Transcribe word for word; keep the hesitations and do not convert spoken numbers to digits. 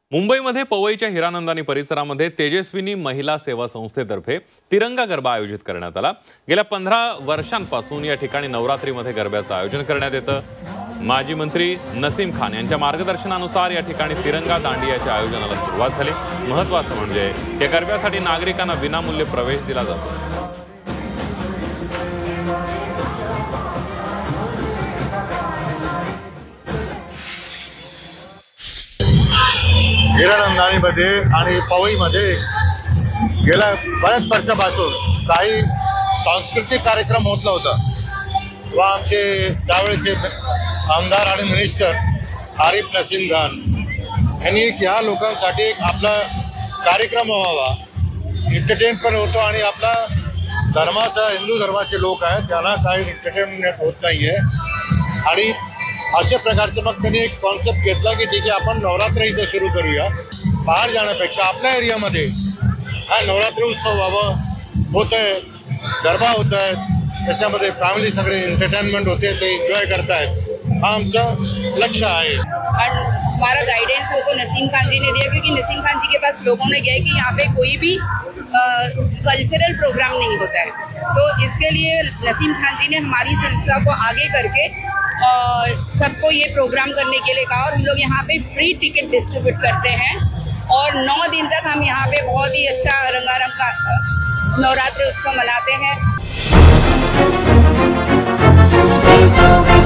मुंबईमध्ये पवईच्या हिरानंदानी परिसरामध्ये तेजस्विनी महिला सेवा संस्थेतर्फे तिरंगा गरबा आयोजित करण्यात आला। गेल्या पंधरा वर्षांपासून या ठिकाणी नवरात्रीमध्ये गरब्याचं आयोजन करण्यात येतं। माजी मंत्री नसीम खान यांच्या मार्गदर्शनानुसार या ठिकाणी तिरंगा दांडियाच्या आयोजनाला सुरुवात झाली। महत्त्वाचं म्हणजे या गरब्यासाठी नागरिकांना विनामूल्य प्रवेश दिला जातो। हिरानंदानीमध्ये आणि पवईमध्ये गेल्या बऱ्याच वर्षापासून काही सांस्कृतिक कार्यक्रम होत नव्हता व आमचे त्यावेळेचे आमदार आणि मिनिस्टर आरिफ नसीम खान यांनी या लोकांसाठी एक आपला कार्यक्रम व्हावा, एंटरटेन पण होतो आणि आपला धर्माचा हिंदू धर्माचे लोक आहेत त्यांना काही एंटरटेनमेंट होत नाही आहे आणि अशा प्रकारचं मग त्यांनी एक कॉन्सेप्ट घेतला की ठीक आहे आपण नवरात्र इथं सुरू करूया। बाहेर जाण्यापेक्षा आपल्या एरियामध्ये हा नवरात्र उत्सव व्हावं, होत आहे, गरबा होत आहे, त्याच्यामध्ये फॅमिली सगळे एंटरटेनमेंट होते, ते एंजॉय करतायत, हा आमचं लक्ष्य है। हमारा गाइडेंस हमको नसीम खान जी ने दिया क्योंकि नसीम खान जी के पास लोगों ने गया है कि यहाँ पे कोई भी कल्चरल प्रोग्राम नहीं होता है, तो इसके लिए नसीम खान जी ने हमारी संस्था को आगे करके सबको ये प्रोग्राम करने के लिए कहा और हम लोग यहाँ पे फ्री टिकट डिस्ट्रीब्यूट करते हैं और नौ दिन तक हम यहाँ पे बहुत ही अच्छा रंगारंग का नवरात्र उत्सव मनाते हैं।